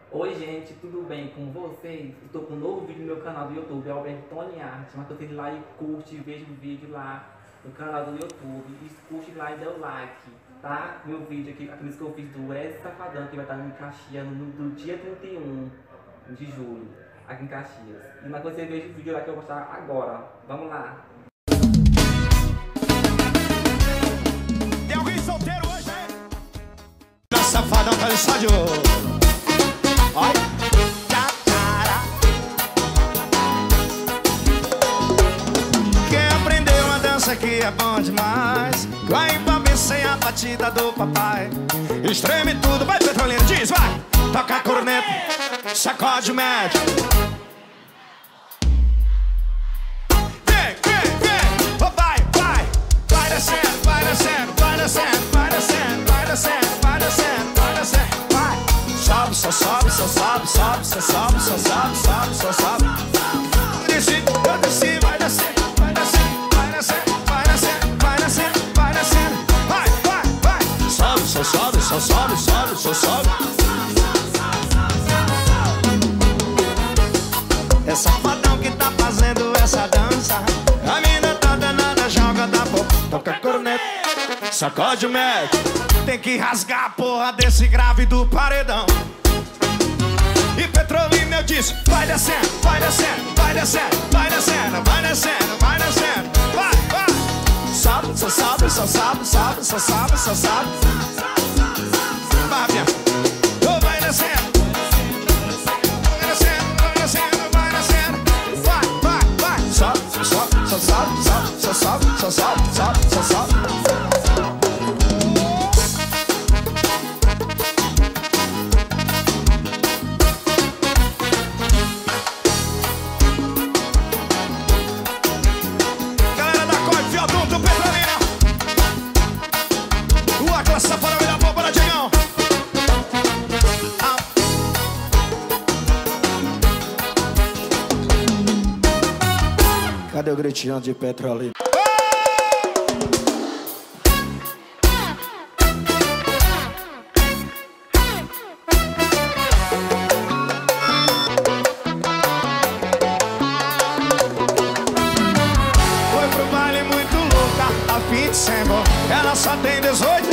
Oi gente, tudo bem com vocês? Estou com um novo vídeo no meu canal do YouTube, Alberto Tony Arte. Mas você lá e curte, veja o vídeo lá no canal do YouTube. E curte lá e dê o like, tá? Meu vídeo aqui, aqueles que eu fiz do Wesley Safadão, que vai estar em Caxias no dia 31 de julho, aqui em Caxias. E mas você veja o vídeo lá que eu vou mostrar agora. Vamos lá! Tem alguém solteiro hoje, hein? Safadão tá só de ouro. Olha, cara. Quem aprendeu uma dança que é bom demais, vai envolver sem a batida do papai. Estreme tudo, vai petroleiro, diz, vai. Toca a corneta, sacode o médio. Vem, vem, vem. Oh, vai, vai. Vai descendo, vai descendo, vai descendo, vai descendo, vai descendo, vai descendo, vai descendo. Sobe, só sobe, só sobe, sobe, só sobe, só sobe, sobe, só sobe. Desci, eu desci, vai descendo, vai descendo, vai descendo, vai descendo, vai descendo, vai descendo. Vai, vai, vai. Sobe, só sobe, só sobe, sobe, só sobe. É Safadão que tá fazendo essa dança. A mina tá danada, joga da boca, toca a corneta, sacode o médico. Tem que rasgar a porra desse grave do paredão. E Petrolina eu disse, vai descendo, vai descendo, vai descendo, vai descendo, vai descendo, vai descendo. Vai, vai. Sobe, só sobe, só sobe, sobe, só sobe, só sobe. Vai, minha. Oh, vai descendo. Vai descendo, vai descendo, vai descendo. Vai, vai, vai. Sobe, só sobe, só sobe, sobe, só sobe, só sobe, sobe, só sobe. Cadê o gritinho de Petrolina? Foi pro baile muito louca, a fim de semana. Ela só tem 18